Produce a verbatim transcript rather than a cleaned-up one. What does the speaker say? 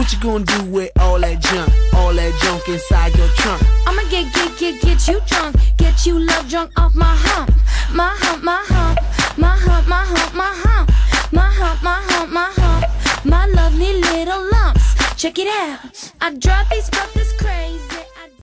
What you gonna do with all that junk, all that junk inside your trunk? I'ma get, get, get, get you drunk, get you love drunk off my hump, my hump, my hump, my hump, my hump, my hump, my hump, my hump, my hump, my lovely little lumps. Check it out. I drive these brothers